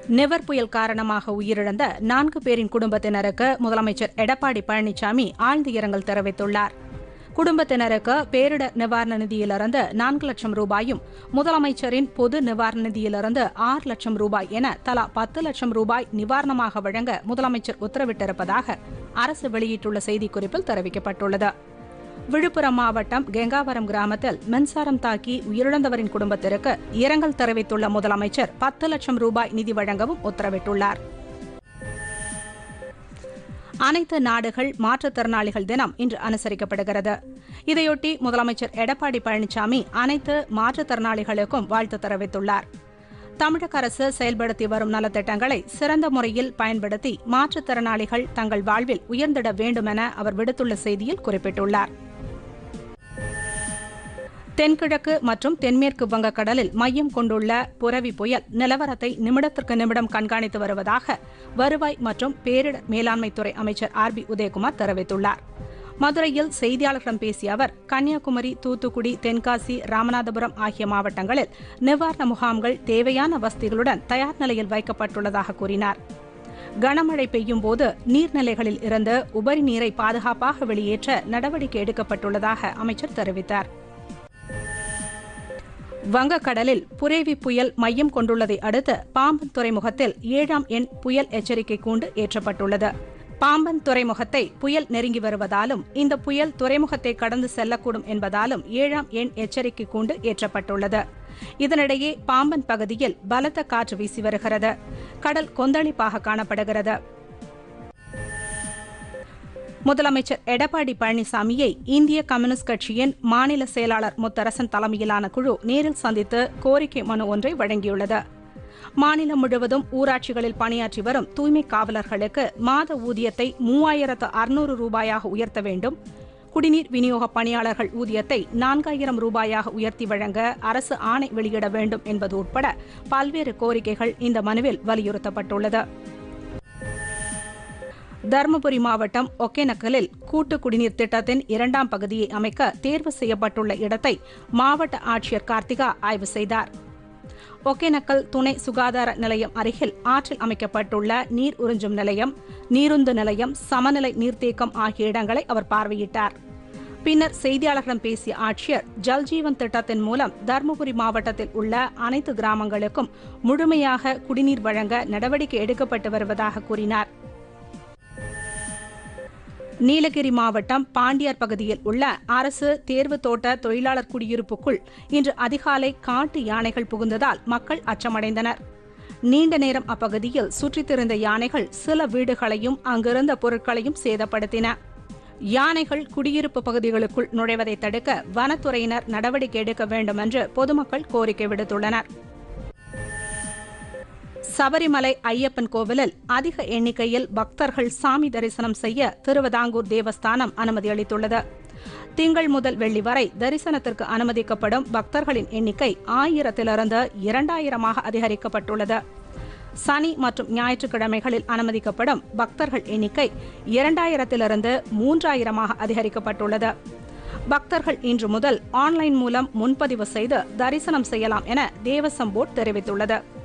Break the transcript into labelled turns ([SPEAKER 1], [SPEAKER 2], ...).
[SPEAKER 1] நிவர் புயல் காரணமாக உயிரிழந்த 4 பேரின் குடும்பத்தினருக்கு முதலமைச்சர் எடப்பாடி பழனிசாமி ஆழ்ந்த இரங்கல் தெரிவித்துள்ளார். குடும்பத்தினருக்கு பேரிடர் நிவாரண நிதியிலிருந்து 4 லட்சம் ரூபாயும், முதலமைச்சரின் பொது நிவாரண நிதியிலிருந்து 6 லட்சம் ரூபாய் என தலா 10 லட்சம் ரூபாய் நிவாரணமாக வழங்க முதலமைச்சர் உத்தரவிட்டிருப்பதாக அரசு வெளியிட்டுள்ள செய்திக்குறிப்பில் தெரிவிக்கப்பட்டுள்ளது. விழுப்புரம் மாவட்டம் கெங்காவரம் கிராமத்தில் மின்சாரம் தாக்கி உயிரிழந்தவரின் குடும்பத்திற்கு இரங்கல் தெரிவித்துள்ள முதலமைச்சர் 10 லட்சம் ரூபாய் நிதி வழங்கவும் உத்தரவிட்டுள்ளார். அனைத்து நாடுகள் மாற்றுத்திறனாளிகள் தினம் இன்று அனுசரிக்கப்படுகிறது. இதையொட்டி முதலமைச்சர் எடப்பாடி பழனிசாமி அனைத்து மாற்றுத்திறனாளிகளுக்கும் வாழ்த்து தெரிவித்துள்ளார். தமிழக அரசு செயல்படுத்தி வரும் நலத்திட்டங்களை சிறந்த முறையில் பயன்படுத்தி மாற்றுத்திறனாளிகள் தங்கள் வாழ்வில் உயர்ந்திட வேண்டும் என அவர் விடுத்துள்ள செய்தியில் குறிப்பிட்டுள்ளார். தென்கிழக்கு மற்றும் தென்மேற்கு வங்கக்கடலில் மையம் கொண்டுள்ள புரவி புயல் நிலவரத்தை நிமிடத்திற்கு நிமிடம் கண்காணித்து வருவதாக வருவாய் மற்றும் பேரிடர் மேலாண்மைத்துறை அமைச்சர் RB உதயகுமார் தெரிவித்துள்ளார். மதுரையில் செய்தியாளர்களிடம் பேசிய அவர், கன்னியாகுமரி, தூத்துக்குடி, தென்காசி, ராமநாதபுரம் ஆகிய மாவட்டங்களில் நிவாரண முகாம்கள் தேவையான வசதிகளுடன் தயார் நிலையில் வைக்கப்பட்டுள்ளதாக கூறினார். கனமழை பெய்யும் போது நீர்நிலைகளில் இருந்து உபரி நீரை பாதுகாப்பாக வெளியேற்ற நடவடிக்கை எடுக்கப்பட்டுள்ளதாக அமைச்சர் தெரிவித்தார். வங்கக்கடலில் புரேவி புயல் மையம் கொண்டுள்ளதை அடுத்து பாம்பன் துறைமுகத்தில் 7ஆம் எண் புயல் எச்சரிக்கை கூண்டு ஏற்றப்பட்டுள்ளது. பாம்பன் துறைமுகத்தை புயல் நெருங்கி வருவதாலும் இந்த புயல் துறைமுகத்தை கடந்து செல்லக்கூடும் என்பதாலும் 7ஆம் எண் எச்சரிக்கை கூண்டு ஏற்றப்பட்டுள்ளது. இதனிடையே பாம்பன் பகுதியில் பலத்த காற்று வீசி வருகிறது. கடல் கொந்தளிப்பாக காணப்படுகிறது. முதலமைச்சர் எடப்பாடி பழனிசாமியை இந்திய கம்யூனிஸ்ட் கட்சியின் மாநில செயலாளர் முத்தரசன் தலைமையிலான குழு நேரில் சந்தித்து கோரிக்கை மனு ஒன்றை வழங்கியுள்ளது. மாநிலம் முழுவதும் ஊராட்சிகளில் பணியாற்றி வரும் தூய்மை காவலர்களுக்கு மாத ஊதியத்தை 3600 ரூபாயாக உயர்த்த வேண்டும், குடிநீர் விநியோக பணியாளர்கள் ஊதியத்தை 4000 ரூபாயாக உயர்த்தி வழங்க அரசு ஆணை வெளியிட வேண்டும் என்பது உட்பட பல்வேறு கோரிக்கைகள் இந்த மனுவில் வலியுறுத்தப்பட்டுள்ளது. தருமபுரி மாவட்டம் ஒகேனக்கலில் கூட்டு குடிநீர் திட்டத்தின் 2ஆம் பகுதியை அமைக்க தேர்வு செய்யப்பட்டுள்ள இடத்தை மாவட்ட ஆட்சியர் கார்த்திகா ஆய்வு செய்தார். ஒகேனக்கல் துணை சுகாதார நிலையம் அருகில் ஆற்றில் அமைக்கப்பட்டுள்ள நீர் உறிஞ்சும் நிலையம், நீருந்து நிலையம், சமநிலை நீர்த்தேக்கம் ஆகிய இடங்களை அவர் பார்வையிட்டார். பின்னர் செய்தியாளர்களிடம் பேசிய ஆட்சியர், ஜல்ஜீவன் திட்டத்தின் மூலம் தருமபுரி மாவட்டத்தில் உள்ள அனைத்து கிராமங்களுக்கும் முழுமையாக குடிநீர் வழங்க நடவடிக்கை எடுக்கப்பட்டு வருவதாக கூறினார். நீலகிரி மாவட்டம் பாண்டியார் பகுதியில் உள்ள அரசு தேர்வு தோட்ட தொழிலாளர் குடியிருப்புக்குள் இன்று அதிகாலை காட்டு யானைகள் புகுந்ததால் மக்கள் அச்சமடைந்தனர். நீண்ட நேரம் அப்பகுதியில் சுற்றித் திரிந்த யானைகள் சில வீடுகளையும் அங்கிருந்த பொருட்களையும் சேதப்படுத்தின. யானைகள் குடியிருப்பு பகுதிகளுக்குள் நுழைவதை தடுக்க வனத்துறையினர் நடவடிக்கை எடுக்க வேண்டும் என்று பொதுமக்கள் கோரிக்கை விடுத்துள்ளனர். சபரிமலை ஐயப்பன் கோவிலில் அதிக எண்ணிக்கையில் பக்தர்கள் சாமி தரிசனம் செய்ய திருவிதாங்கூர் தேவஸ்தானம் அனுமதி அளித்துள்ளது. திங்கள் முதல் வெள்ளி வரை தரிசனத்திற்கு அனுமதிக்கப்படும் பக்தர்களின் எண்ணிக்கை 1000 2000 அதிகரிக்கப்பட்டுள்ளது. சனி மற்றும் ஞாயிற்றுக்கிழமைகளில் அனுமதிக்கப்படும் பக்தர்கள் எண்ணிக்கை 2000 3000 அதிகரிக்கப்பட்டுள்ளது. பக்தர்கள் இன்று முதல் ஆன்லைன் மூலம் முன்பதிவு செய்து தரிசனம் செய்யலாம் என தேவசம் போர்டு தெரிவித்துள்ளது.